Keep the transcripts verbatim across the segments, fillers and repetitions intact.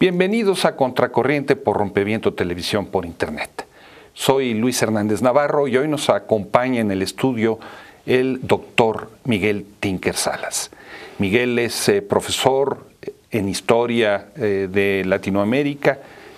Bienvenidos a Contracorriente por Rompeviento Televisión por Internet. Soy Luis Hernández Navarro y hoy nos acompaña en el estudio el doctor Miguel Tinker Salas. Miguel es eh, profesor en Historia eh, de Latinoamérica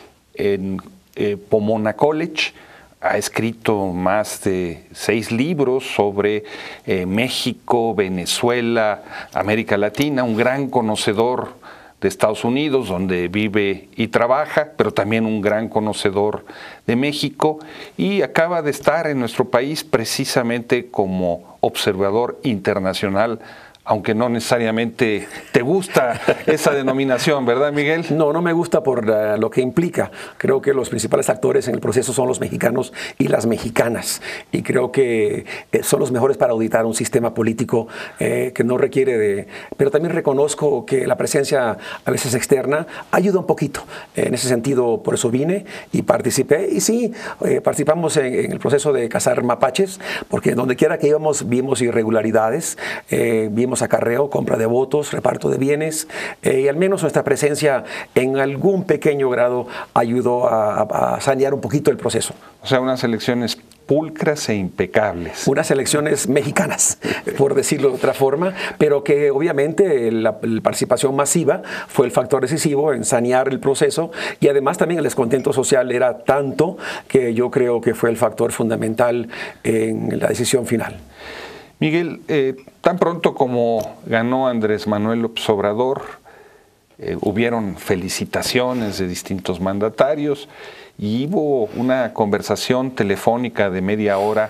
en eh, Pomona College. Ha escrito más de seis libros sobre eh, México, Venezuela, América Latina, un gran conocedor de Estados Unidos, donde vive y trabaja, pero también un gran conocedor de México, y acaba de estar en nuestro país precisamente como observador internacional, aunque no necesariamente te gusta esa denominación, ¿verdad, Miguel? No, no me gusta por uh, lo que implica. Creo que los principales actores en el proceso son los mexicanos y las mexicanas. Y creo que eh, son los mejores para auditar un sistema político eh, que no requiere de... Pero también reconozco que la presencia a veces externa ayuda un poquito. En ese sentido, por eso vine y participé. Y sí, eh, participamos en, en el proceso de cazar mapaches, porque donde quiera que íbamos vimos irregularidades, eh, vimos acarreo, compra de votos, reparto de bienes, eh, y al menos nuestra presencia en algún pequeño grado ayudó a, a sanear un poquito el proceso. O sea, unas elecciones pulcras e impecables. Unas elecciones mexicanas, por decirlo de otra forma, pero que obviamente la, la participación masiva fue el factor decisivo en sanear el proceso, y además también el descontento social era tanto que yo creo que fue el factor fundamental en la decisión final. Miguel, eh, tan pronto como ganó Andrés Manuel López Obrador, eh, hubieron felicitaciones de distintos mandatarios y hubo una conversación telefónica de media hora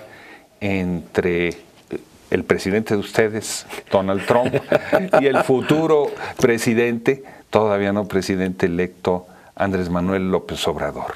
entre el presidente de ustedes, Donald Trump, y el futuro presidente, todavía no presidente electo, Andrés Manuel López Obrador.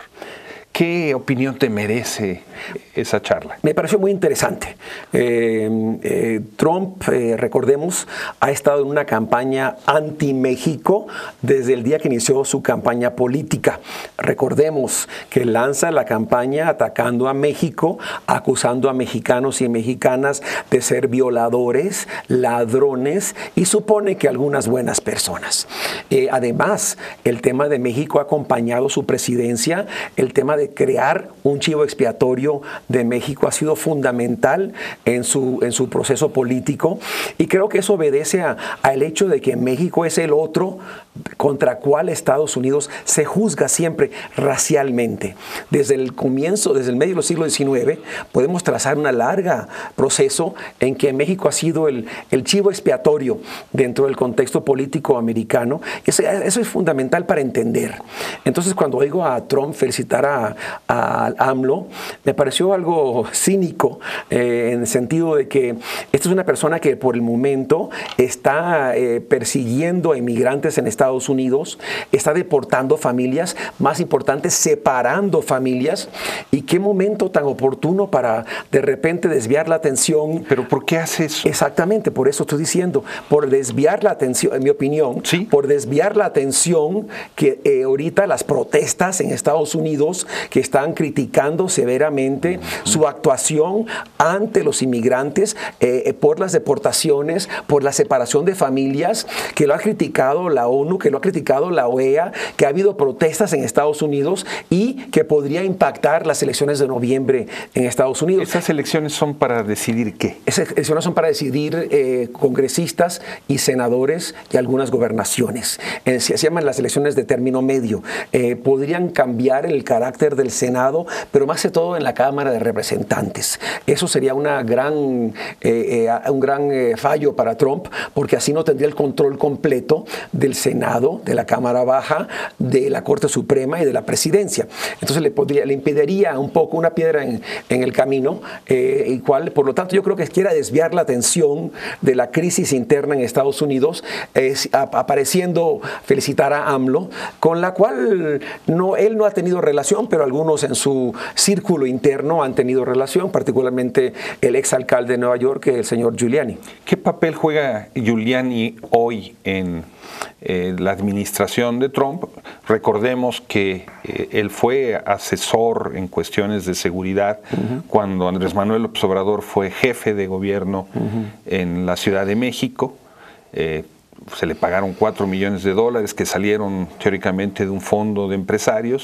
¿Qué opinión te merece esa charla? Me pareció muy interesante. Eh, eh, Trump, eh, recordemos, ha estado en una campaña anti-México desde el día que inició su campaña política. Recordemos que lanza la campaña atacando a México, acusando a mexicanos y mexicanas de ser violadores, ladrones y supone que algunas buenas personas. Eh, además, el tema de México ha acompañado su presidencia, el tema de de crear un chivo expiatorio de México ha sido fundamental en su, en su proceso político, y creo que eso obedece al hecho de que México es el otro contra cual Estados Unidos se juzga siempre racialmente. Desde el comienzo, desde el medio del siglo diecinueve, podemos trazar un largo proceso en que México ha sido el, el chivo expiatorio dentro del contexto político americano. Eso, eso es fundamental para entender. Entonces, cuando oigo a Trump felicitar a a AMLO, me pareció algo cínico, eh, en el sentido de que esta es una persona que por el momento está eh, persiguiendo a inmigrantes en Estados Unidos, está deportando familias, más importante, separando familias, y qué momento tan oportuno para de repente desviar la atención. ¿Pero por qué hace eso? Exactamente, por eso estoy diciendo, por desviar la atención, en mi opinión, ¿sí? por desviar la atención que eh, ahorita las protestas en Estados Unidos que están criticando severamente su actuación ante los inmigrantes eh, por las deportaciones, por la separación de familias, que lo ha criticado la ONU, que lo ha criticado la O E A, que ha habido protestas en Estados Unidos y que podría impactar las elecciones de noviembre en Estados Unidos. ¿Esas elecciones son para decidir qué? Esas elecciones son para decidir eh, congresistas y senadores y algunas gobernaciones. Eh, se llaman las elecciones de término medio. Eh, podrían cambiar el carácter del Senado, pero más que todo en la Cámara de Representantes. Eso sería una gran, eh, eh, un gran eh, fallo para Trump, porque así no tendría el control completo del Senado, de la Cámara Baja, de la Corte Suprema y de la Presidencia. Entonces le, podría, le impediría un poco una piedra en, en el camino, eh, y cual, por lo tanto, yo creo que quiera desviar la atención de la crisis interna en Estados Unidos, eh, apareciendo felicitar a AMLO, con la cual no, él no ha tenido relación, pero algunos en su círculo interno han tenido relación, particularmente el exalcalde de Nueva York, el señor Giuliani. ¿Qué papel juega Giuliani hoy en eh, la administración de Trump? Recordemos que eh, él fue asesor en cuestiones de seguridad uh-huh. cuando Andrés Manuel López Obrador fue jefe de gobierno uh-huh. en la Ciudad de México. Eh, se le pagaron cuatro millones de dólares que salieron teóricamente de un fondo de empresarios,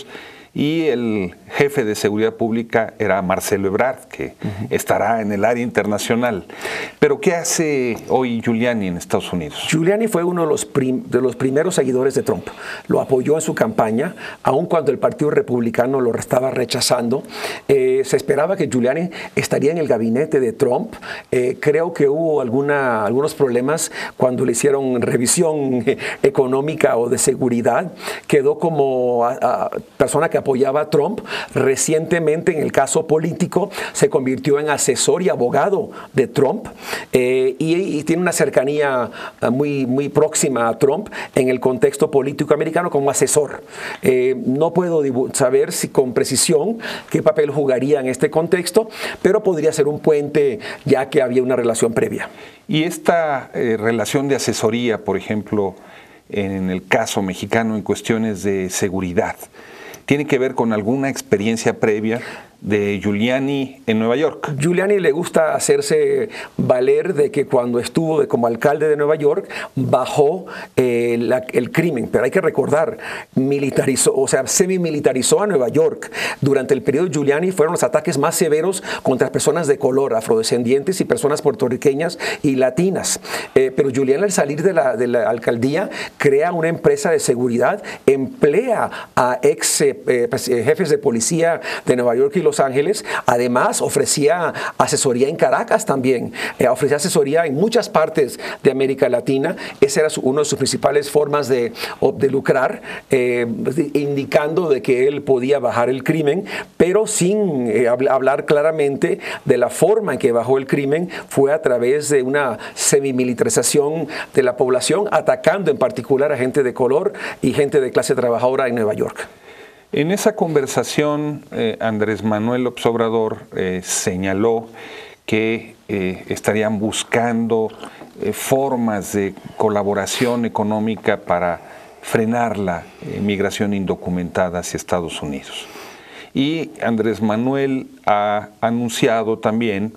y el jefe de seguridad pública era Marcelo Ebrard, que uh-huh. estará en el área internacional. Pero ¿qué hace hoy Giuliani en Estados Unidos? Giuliani fue uno de los, prim de los primeros seguidores de Trump. Lo apoyó en su campaña, aun cuando el Partido Republicano lo estaba rechazando. Eh, se esperaba que Giuliani estaría en el gabinete de Trump. Eh, creo que hubo alguna, algunos problemas cuando le hicieron revisión económica o de seguridad. Quedó como a, a persona que apoyaba a Trump. Recientemente, en el caso político, se convirtió en asesor y abogado de Trump, eh, y, y tiene una cercanía muy, muy próxima a Trump en el contexto político americano como asesor. Eh, no puedo saber si con precisión qué papel jugaría en este contexto, pero podría ser un puente ya que había una relación previa. Y esta eh, relación de asesoría, por ejemplo, en el caso mexicano en cuestiones de seguridad, ¿tiene que ver con alguna experiencia previa de Giuliani en Nueva York? Giuliani le gusta hacerse valer de que cuando estuvo de, como alcalde de Nueva York bajó eh, la, el crimen, pero hay que recordar, militarizó, o sea, semimilitarizó a Nueva York. Durante el periodo de Giuliani fueron los ataques más severos contra personas de color, afrodescendientes y personas puertorriqueñas y latinas. Eh, pero Giuliani, al salir de la, de la alcaldía, crea una empresa de seguridad, emplea a ex eh, eh, jefes de policía de Nueva York y Los Ángeles. Además, ofrecía asesoría en Caracas también, eh, ofrecía asesoría en muchas partes de América Latina. Esa era su, una de sus principales formas de, de lucrar, eh, indicando de que él podía bajar el crimen, pero sin eh, hablar claramente de la forma en que bajó el crimen. Fue a través de una semimilitarización de la población, atacando en particular a gente de color y gente de clase trabajadora en Nueva York. En esa conversación, eh, Andrés Manuel López Obrador eh, señaló que eh, estarían buscando eh, formas de colaboración económica para frenar la eh, migración indocumentada hacia Estados Unidos. Y Andrés Manuel ha anunciado también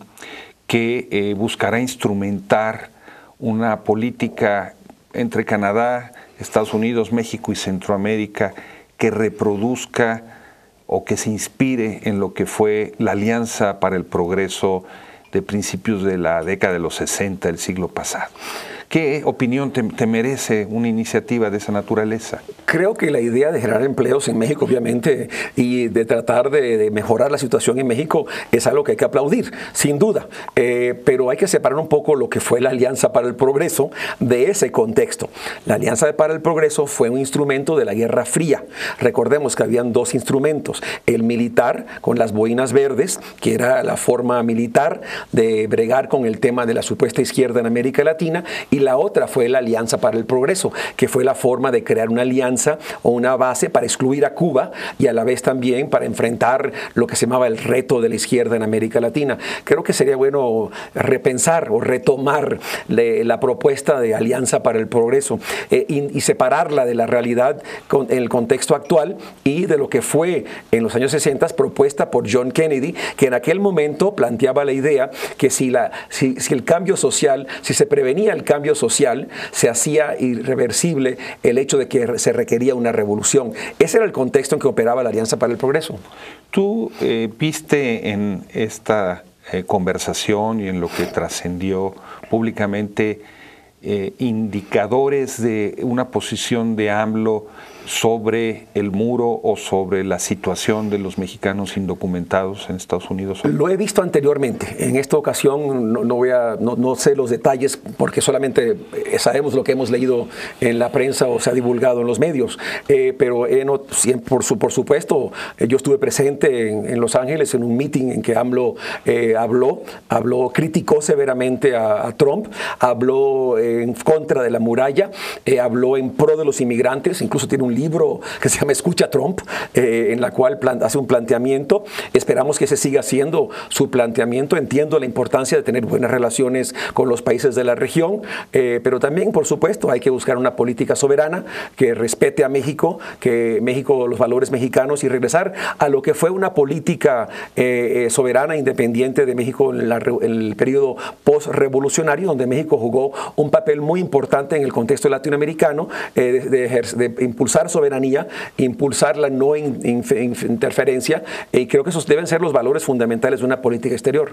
que eh, buscará instrumentar una política entre Canadá, Estados Unidos, México y Centroamérica que reproduzca o que se inspire en lo que fue la Alianza para el Progreso de principios de la década de los sesenta del siglo pasado. ¿Qué opinión te, te merece una iniciativa de esa naturaleza? Creo que la idea de generar empleos en México, obviamente, y de tratar de, de mejorar la situación en México es algo que hay que aplaudir, sin duda. Eh, pero hay que separar un poco lo que fue la Alianza para el Progreso de ese contexto. La Alianza para el Progreso fue un instrumento de la Guerra Fría. Recordemos que habían dos instrumentos. El militar, con las boinas verdes, que era la forma militar de bregar con el tema de la supuesta izquierda en América Latina, y la otra fue la Alianza para el Progreso, que fue la forma de crear una alianza o una base para excluir a Cuba y a la vez también para enfrentar lo que se llamaba el reto de la izquierda en América Latina. Creo que sería bueno repensar o retomar le, la propuesta de Alianza para el Progreso eh, y, y separarla de la realidad con, en el contexto actual y de lo que fue en los años sesenta propuesta por John Kennedy, que en aquel momento planteaba la idea que si, la, si, si el cambio social, si se prevenía el cambio social, se hacía irreversible el hecho de que se requería una revolución. Ese era el contexto en que operaba la Alianza para el Progreso. Tú eh, viste en esta eh, conversación y en lo que trascendió públicamente eh, indicadores de una posición de AMLO sobre el muro o sobre la situación de los mexicanos indocumentados en Estados Unidos? Lo he visto anteriormente. En esta ocasión no, no, voy a, no, no sé los detalles porque solamente sabemos lo que hemos leído en la prensa o se ha divulgado en los medios. Eh, pero he not, por, su, por supuesto, yo estuve presente en, en Los Ángeles en un meeting en que AMLO eh, habló, habló, criticó severamente a, a Trump, habló en contra de la muralla, eh, habló en pro de los inmigrantes, incluso tiene un un libro que se llama Escucha Trump, eh, en la cual plan, hace un planteamiento. Esperamos que se siga haciendo su planteamiento. Entiendo la importancia de tener buenas relaciones con los países de la región, eh, pero también, por supuesto, hay que buscar una política soberana que respete a México, que México, los valores mexicanos, y regresar a lo que fue una política eh, eh, soberana, independiente de México en, la, en el periodo post-revolucionario, donde México jugó un papel muy importante en el contexto latinoamericano, eh, de, de, de impulsar soberanía, impulsar la no in, in, in, interferencia, y creo que esos deben ser los valores fundamentales de una política exterior.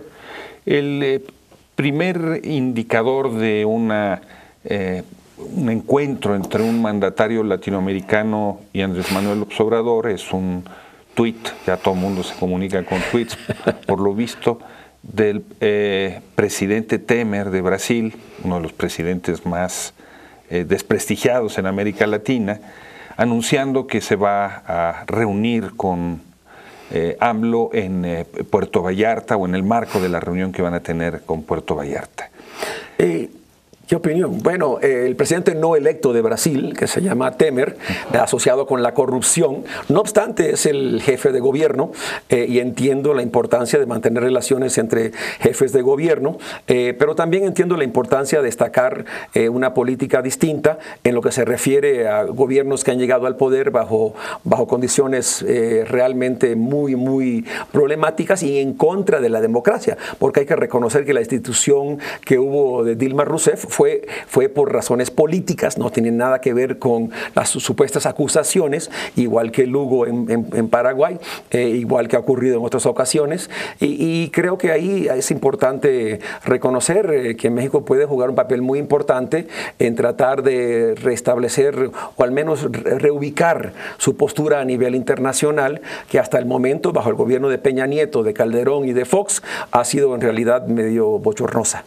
El eh, primer indicador de una, eh, un encuentro entre un mandatario latinoamericano y Andrés Manuel López Obrador es un tuit, ya todo el mundo se comunica con tweets, por lo visto, del eh, presidente Temer de Brasil, uno de los presidentes más eh, desprestigiados en América Latina, anunciando que se va a reunir con eh, AMLO en eh, Puerto Vallarta, o en el marco de la reunión que van a tener con Puerto Vallarta. Eh, ¿Qué opinión? Bueno, eh, el presidente no electo de Brasil, que se llama Temer, eh, asociado con la corrupción, no obstante es el jefe de gobierno, eh, y entiendo la importancia de mantener relaciones entre jefes de gobierno, eh, pero también entiendo la importancia de destacar eh, una política distinta en lo que se refiere a gobiernos que han llegado al poder bajo, bajo condiciones eh, realmente muy, muy problemáticas y en contra de la democracia, porque hay que reconocer que la institución que hubo de Dilma Rousseff Fue, fue por razones políticas, no tiene nada que ver con las supuestas acusaciones, igual que Lugo en, en, en Paraguay, eh, igual que ha ocurrido en otras ocasiones, y, y creo que ahí es importante reconocer eh, que México puede jugar un papel muy importante en tratar de restablecer o al menos re reubicar su postura a nivel internacional, que hasta el momento, bajo el gobierno de Peña Nieto, de Calderón y de Fox, ha sido en realidad medio bochornosa.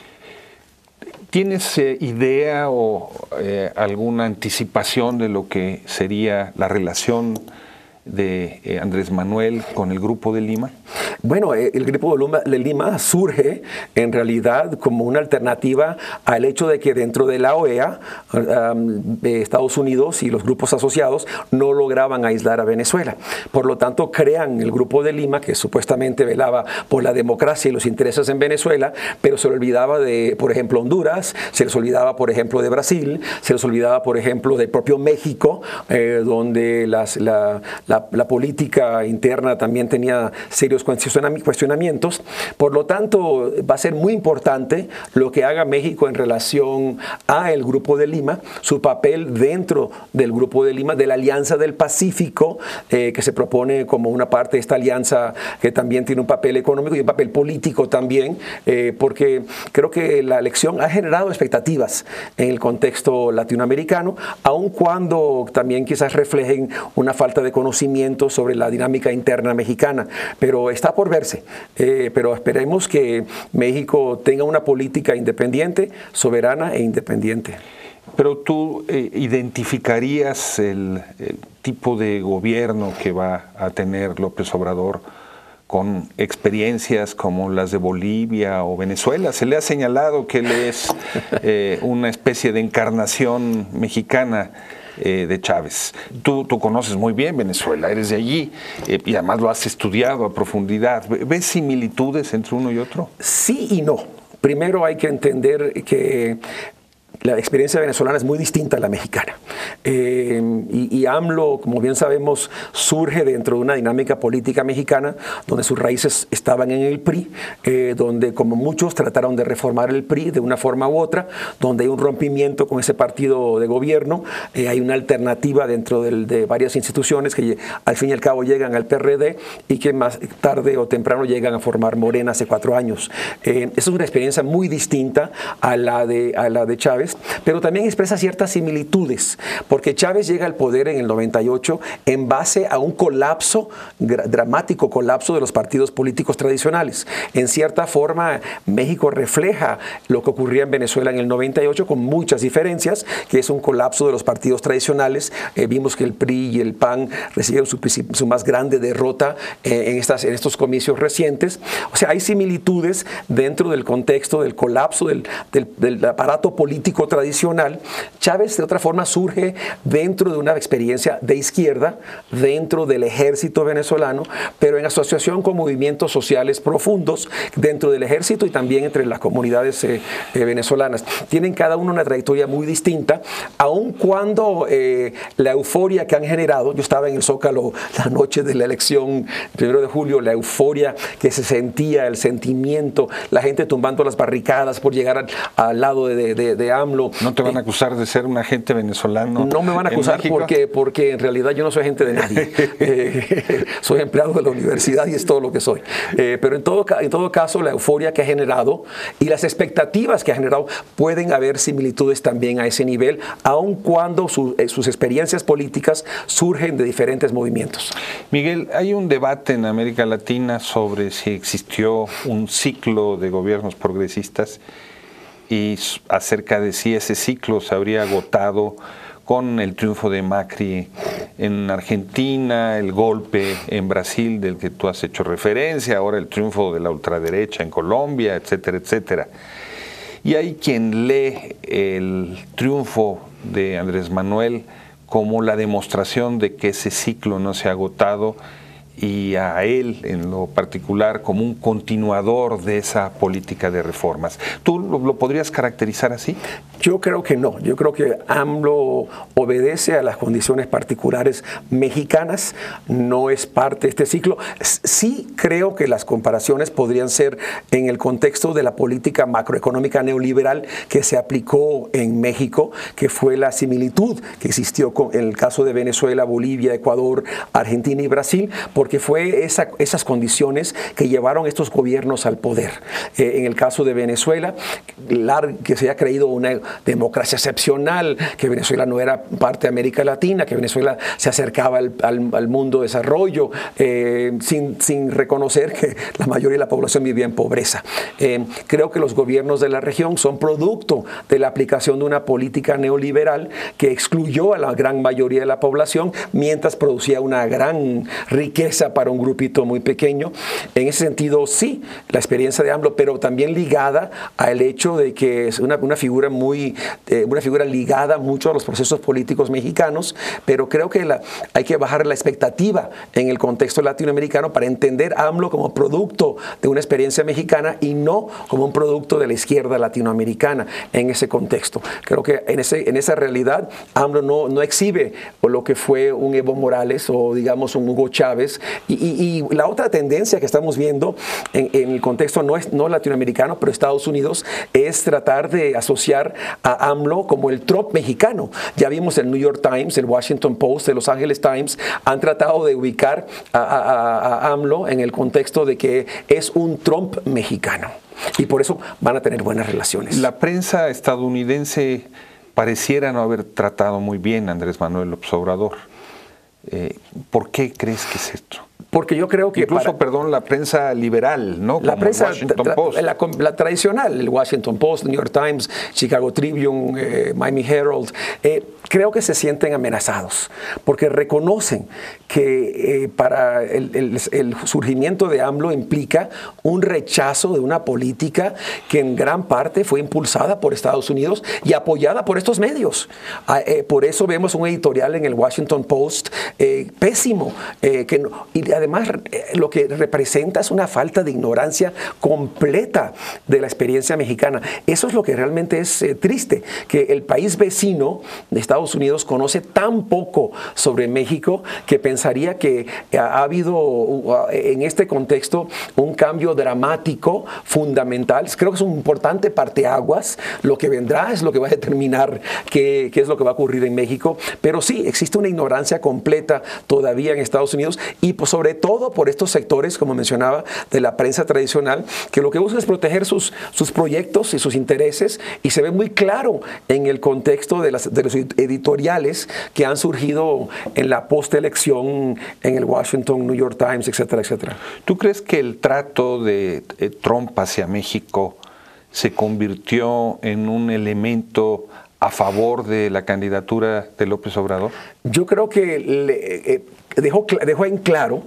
¿Tienes eh, idea o eh, alguna anticipación de lo que sería la relación de eh, Andrés Manuel con el Grupo de Lima? Bueno, el Grupo de Lima surge en realidad como una alternativa al hecho de que dentro de la O E A, um, Estados Unidos y los grupos asociados no lograban aislar a Venezuela. Por lo tanto, crean el Grupo de Lima, que supuestamente velaba por la democracia y los intereses en Venezuela, pero se le olvidaba de, por ejemplo, Honduras, se les olvidaba, por ejemplo, de Brasil, se les olvidaba, por ejemplo, del propio México, eh, donde las, la, la, la política interna también tenía serios cuestionamientos. Por lo tanto, va a ser muy importante lo que haga México en relación a el Grupo de Lima, su papel dentro del Grupo de Lima, de la Alianza del Pacífico, eh, que se propone como una parte de esta alianza que también tiene un papel económico y un papel político también, eh, porque creo que la elección ha generado expectativas en el contexto latinoamericano, aun cuando también quizás reflejen una falta de conocimiento sobre la dinámica interna mexicana, pero está por verse, eh, pero esperemos que México tenga una política independiente, soberana e independiente. Pero tú eh, identificarías el, el tipo de gobierno que va a tener López Obrador con experiencias como las de Bolivia o Venezuela. Se le ha señalado que él es eh, una especie de encarnación mexicana Eh, de Chávez. Tú, tú conoces muy bien Venezuela, eres de allí, eh, y además lo has estudiado a profundidad. ¿Ves similitudes entre uno y otro? Sí y no. Primero hay que entender que la experiencia venezolana es muy distinta a la mexicana. Eh, y, y AMLO, como bien sabemos, surge dentro de una dinámica política mexicana donde sus raíces estaban en el P R I, eh, donde como muchos trataron de reformar el P R I de una forma u otra, donde hay un rompimiento con ese partido de gobierno, eh, hay una alternativa dentro del, de varias instituciones que al fin y al cabo llegan al P R D y que más tarde o temprano llegan a formar Morena hace cuatro años. Eh, esa es una experiencia muy distinta a la de, a la de Chávez, pero también expresa ciertas similitudes, porque Chávez llega al poder en el noventa y ocho en base a un colapso, dramático colapso de los partidos políticos tradicionales. En cierta forma, México refleja lo que ocurría en Venezuela en el noventa y ocho con muchas diferencias, que es un colapso de los partidos tradicionales. Eh, vimos que el P R I y el P A N recibieron su, su más grande derrota eh, en, estas, en estos comicios recientes. O sea, hay similitudes dentro del contexto del colapso del, del, del aparato político político tradicional, Chávez de otra forma surge dentro de una experiencia de izquierda, dentro del ejército venezolano, pero en asociación con movimientos sociales profundos dentro del ejército y también entre las comunidades eh, eh, venezolanas. Tienen cada uno una trayectoria muy distinta, aun cuando eh, la euforia que han generado, yo estaba en el Zócalo la noche de la elección, primero de julio, la euforia que se sentía, el sentimiento, la gente tumbando las barricadas por llegar al, al lado de, de, de AMLO. ¿No te van a acusar de ser un agente venezolano? No me van a acusar porque, porque en realidad yo no soy agente de nadie. eh, soy empleado de la universidad y es todo lo que soy. Eh, pero en todo, en todo caso, la euforia que ha generado y las expectativas que ha generado, pueden haber similitudes también a ese nivel, aun cuando su, eh, sus experiencias políticas surgen de diferentes movimientos. Miguel, hay un debate en América Latina sobre si existió un ciclo de gobiernos progresistas y acerca de si ese ciclo se habría agotado con el triunfo de Macri en Argentina, el golpe en Brasil del que tú has hecho referencia, ahora el triunfo de la ultraderecha en Colombia, etcétera, etcétera. Y hay quien lee el triunfo de Andrés Manuel como la demostración de que ese ciclo no se ha agotado y a él en lo particular como un continuador de esa política de reformas. ¿Tú lo, lo podrías caracterizar así? Yo creo que no. Yo creo que AMLO obedece a las condiciones particulares mexicanas, no es parte de este ciclo. Sí creo que las comparaciones podrían ser en el contexto de la política macroeconómica neoliberal que se aplicó en México, que fue la similitud que existió con, en el caso de Venezuela, Bolivia, Ecuador, Argentina y Brasil, porque fue esa, esas condiciones que llevaron estos gobiernos al poder. Eh, en el caso de Venezuela, que se ha creído una democracia excepcional, que Venezuela no era parte de América Latina, que Venezuela se acercaba al, al, al mundo de desarrollo, eh, sin, sin reconocer que la mayoría de la población vivía en pobreza. Eh, creo que los gobiernos de la región son producto de la aplicación de una política neoliberal que excluyó a la gran mayoría de la población mientras producía una gran riqueza para un grupito muy pequeño. En ese sentido, sí, la experiencia de AMLO, pero también ligada al hecho de que es una, una figura muy Eh, una figura ligada mucho a los procesos políticos mexicanos, pero creo que la, hay que bajar la expectativa en el contexto latinoamericano para entender a AMLO como producto de una experiencia mexicana y no como un producto de la izquierda latinoamericana en ese contexto. Creo que en, ese, en esa realidad AMLO no, no exhibe lo que fue un Evo Morales o digamos un Hugo Chávez y, y, y la otra tendencia que estamos viendo en, en el contexto no, es, no latinoamericano, pero Estados Unidos, es tratar de asociar a AMLO como el Trump mexicano. Ya vimos el New York Times, el Washington Post, el Los Angeles Times, han tratado de ubicar a, a, a AMLO en el contexto de que es un Trump mexicano. Y por eso van a tener buenas relaciones. La prensa estadounidense pareciera no haber tratado muy bien a Andrés Manuel López Obrador. Eh, ¿Por qué crees que es esto? Porque yo creo que... Incluso, para, perdón, la prensa liberal, ¿no? La Como prensa el Washington tra, Post. La, la tradicional, el Washington Post, New York Times, Chicago Tribune, eh, Miami Herald, eh, creo que se sienten amenazados, porque reconocen que eh, para el, el, el surgimiento de AMLO implica un rechazo de una política que en gran parte fue impulsada por Estados Unidos y apoyada por estos medios. Ah, eh, por eso vemos un editorial en el Washington Post eh, pésimo, eh, que no, y además eh, lo que representa es una falta de ignorancia completa de la experiencia mexicana. Eso es lo que realmente es eh, triste, que el país vecino de Estados Unidos conoce tan poco sobre México que pensaría que ha habido uh, en este contexto un cambio dramático, fundamental. Creo que es un importante parteaguas. Lo que vendrá es lo que va a determinar qué, qué es lo que va a ocurrir en México. Pero sí, existe una ignorancia completa todavía en Estados Unidos y pues, sobre todo por estos sectores, como mencionaba, de la prensa tradicional, que lo que buscan es proteger sus, sus proyectos y sus intereses, y se ve muy claro en el contexto de, las, de los editoriales que han surgido en la postelección en el Washington, New York Times, etcétera, etcétera. ¿Tú crees que el trato de eh, Trump hacia México se convirtió en un elemento a favor de la candidatura de López Obrador? Yo creo que le, eh, dejó, dejó en claro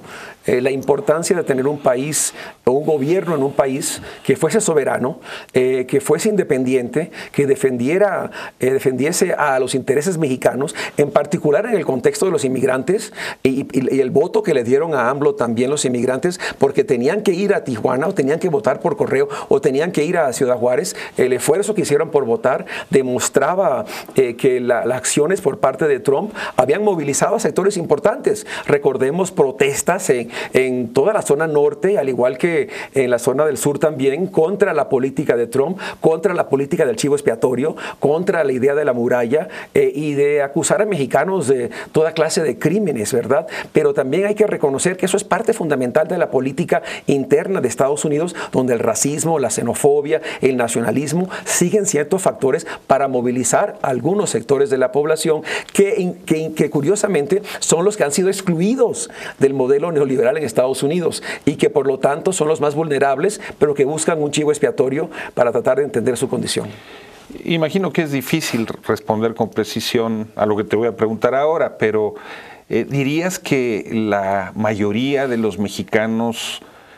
eh, la importancia de tener un país, un gobierno en un país que fuese soberano, eh, que fuese independiente, que defendiera, eh, defendiese a los intereses mexicanos, en particular en el contexto de los inmigrantes y, y, y el voto que le dieron a AMLO también los inmigrantes, porque tenían que ir a Tijuana o tenían que votar por correo o tenían que ir a Ciudad Juárez. El esfuerzo que hicieron por votar demostraba eh, que la, las acciones por parte de Trump habían movilizado a sectores importantes. Recordemos protestas en, en toda la zona norte, al igual que en la zona del sur también, contra la política de Trump, contra la política del chivo expiatorio, contra la idea de la muralla eh, y de acusar a mexicanos de toda clase de crímenes, ¿verdad? Pero también hay que reconocer que eso es parte fundamental de la política interna de Estados Unidos, donde el racismo, la xenofobia, el nacionalismo siguen ciertos factores para movilizar a algunos sectores de la población que, que, que curiosamente son los que han sido excluidos del modelo neoliberal en Estados Unidos y que por lo tanto son los más vulnerables, pero que buscan un chivo expiatorio para tratar de entender su condición. Imagino que es difícil responder con precisión a lo que te voy a preguntar ahora, pero eh, ¿dirías que la mayoría de los mexicanos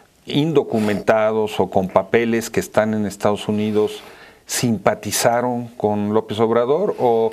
indocumentados o con papeles que están en Estados Unidos simpatizaron con López Obrador, o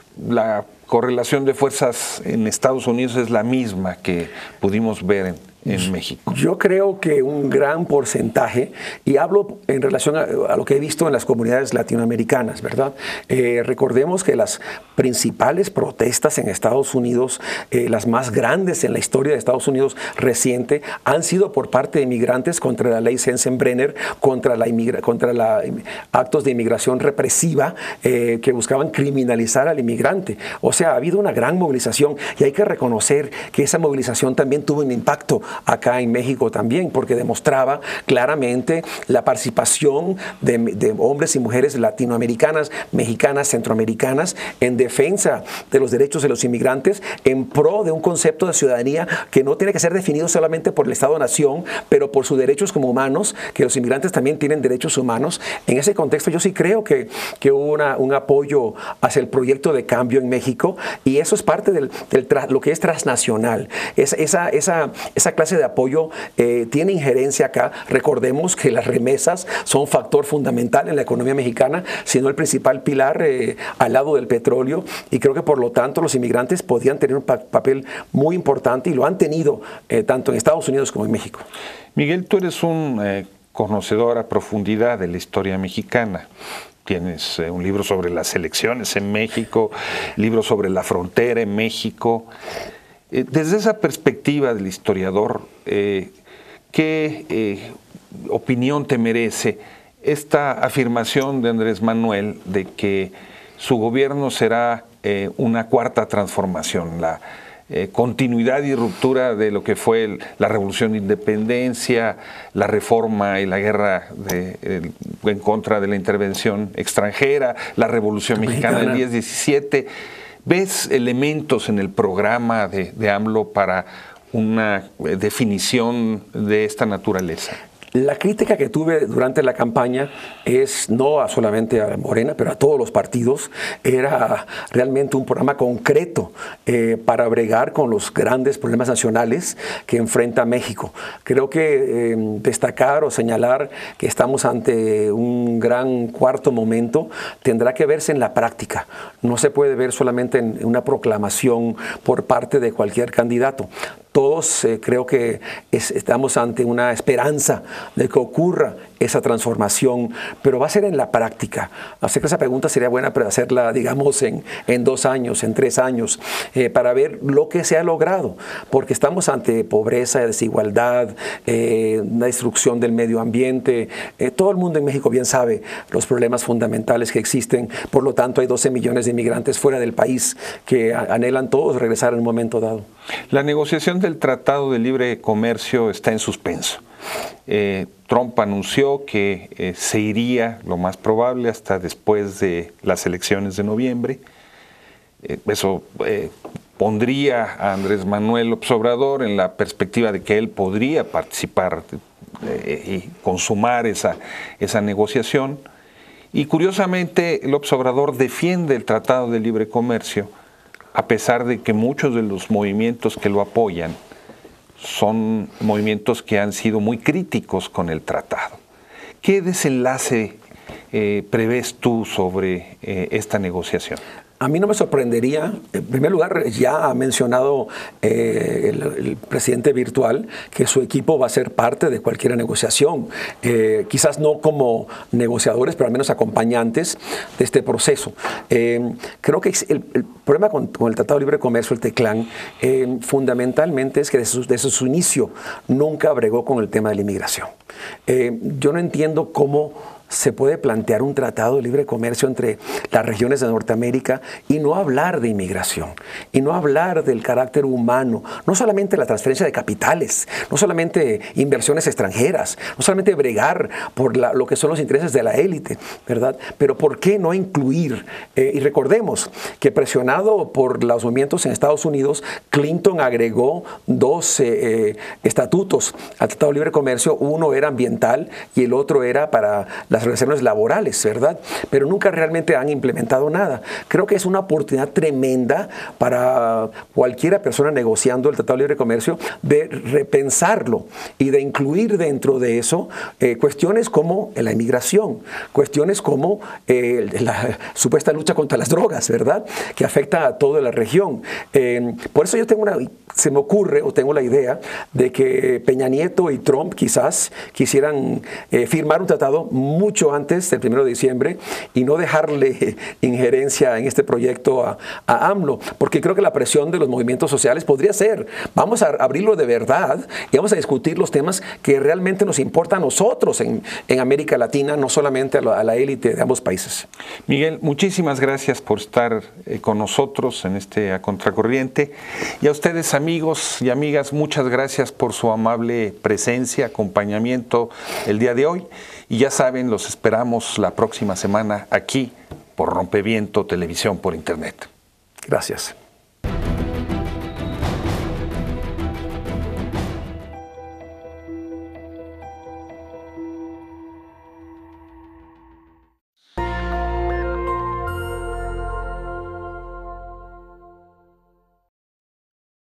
la correlación de fuerzas en Estados Unidos es la misma que pudimos ver en, en México? Yo creo que un gran porcentaje, y hablo en relación a, a lo que he visto en las comunidades latinoamericanas, ¿verdad? Eh, recordemos que las principales protestas en Estados Unidos, eh, las más grandes en la historia de Estados Unidos reciente, han sido por parte de inmigrantes contra la ley Sensenbrenner, contra la inmigra contra la, actos de inmigración represiva eh, que buscaban criminalizar al inmigrante. O sea, ha habido una gran movilización y hay que reconocer que esa movilización también tuvo un impacto acá en México también, porque demostraba claramente la participación de, de hombres y mujeres latinoamericanas, mexicanas, centroamericanas, en defensa de los derechos de los inmigrantes, en pro de un concepto de ciudadanía que no tiene que ser definido solamente por el Estado-nación, pero por sus derechos como humanos, que los inmigrantes también tienen derechos humanos. En ese contexto yo sí creo que, que hubo una, un apoyo hacia el proyecto de cambio en México, y eso es parte de lo que es transnacional. Es, esa, esa, esa clase de apoyo eh, tiene injerencia acá. Recordemos que las remesas son un factor fundamental en la economía mexicana, sino el principal pilar eh, al lado del petróleo, y creo que por lo tanto los inmigrantes podían tener un pa papel muy importante y lo han tenido eh, tanto en Estados Unidos como en México. Miguel, tú eres un eh, conocedor a profundidad de la historia mexicana. Tienes eh, un libro sobre las elecciones en México, libro sobre la frontera en México. Eh, desde esa perspectiva del historiador, eh, ¿qué eh, opinión te merece esta afirmación de Andrés Manuel de que su gobierno será eh, una cuarta transformación, la eh, continuidad y ruptura de lo que fue el, la Revolución de Independencia, la reforma y la guerra de, el, en contra de la intervención extranjera, la Revolución Mexicana del diez diecisiete? ¿Ves elementos en el programa de, de AMLO para una definición de esta naturaleza? La crítica que tuve durante la campaña es no a solamente a Morena, pero a todos los partidos. Era realmente un programa concreto eh, para bregar con los grandes problemas nacionales que enfrenta México. Creo que eh, destacar o señalar que estamos ante un gran cuarto momento tendrá que verse en la práctica. No se puede ver solamente en una proclamación por parte de cualquier candidato. Todos eh, creo que es, estamos ante una esperanza de que ocurra esa transformación, pero va a ser en la práctica. Así que esa pregunta sería buena para hacerla, digamos, en, en dos años, en tres años, eh, para ver lo que se ha logrado, porque estamos ante pobreza, desigualdad, eh, una destrucción del medio ambiente. Eh, todo el mundo en México bien sabe los problemas fundamentales que existen. Por lo tanto, hay doce millones de inmigrantes fuera del país que anhelan todos regresar en un momento dado. La negociación del Tratado de Libre Comercio está en suspenso. Eh, Trump anunció que eh, se iría, lo más probable, hasta después de las elecciones de noviembre. Eh, eso eh, pondría a Andrés Manuel López Obrador en la perspectiva de que él podría participar eh, y consumar esa, esa negociación. Y curiosamente, López Obrador defiende el Tratado de Libre Comercio, a pesar de que muchos de los movimientos que lo apoyan son movimientos que han sido muy críticos con el tratado. ¿Qué desenlace eh, prevés tú sobre eh, esta negociación? A mí no me sorprendería, en primer lugar, ya ha mencionado eh, el, el presidente virtual que su equipo va a ser parte de cualquier negociación, eh, quizás no como negociadores, pero al menos acompañantes de este proceso. Eh, creo que el, el problema con, con el Tratado de Libre Comercio, el TECLAN, eh, fundamentalmente es que desde su, desde su inicio nunca bregó con el tema de la inmigración. Eh, yo no entiendo cómo se puede plantear un tratado de libre comercio entre las regiones de Norteamérica y no hablar de inmigración, y no hablar del carácter humano, no solamente la transferencia de capitales, no solamente inversiones extranjeras, no solamente bregar por la, lo que son los intereses de la élite, ¿verdad? Pero ¿por qué no incluir? Eh, y recordemos que presionado por los movimientos en Estados Unidos, Clinton agregó dos eh, eh, estatutos al Tratado de Libre Comercio. Uno era ambiental y el otro era para las relaciones laborales, ¿verdad? Pero nunca realmente han implementado nada. Creo que es una oportunidad tremenda para cualquiera persona negociando el Tratado de Libre Comercio de repensarlo y de incluir dentro de eso eh, cuestiones como la inmigración, cuestiones como eh, la supuesta lucha contra las drogas, ¿verdad? Que afecta a toda la región. Eh, por eso yo tengo una, se me ocurre o tengo la idea de que Peña Nieto y Trump quizás quisieran eh, firmar un tratado muy mucho antes del primero de diciembre y no dejarle injerencia en este proyecto a, a AMLO, porque creo que la presión de los movimientos sociales podría ser, vamos a abrirlo de verdad y vamos a discutir los temas que realmente nos importan a nosotros en, en América Latina, no solamente a la, a la élite de ambos países. Miguel, muchísimas gracias por estar eh, con nosotros en este A Contracorriente, y a ustedes, amigos y amigas, muchas gracias por su amable presencia, acompañamiento el día de hoy. Y ya saben, los esperamos la próxima semana aquí por Rompeviento Televisión por Internet. Gracias.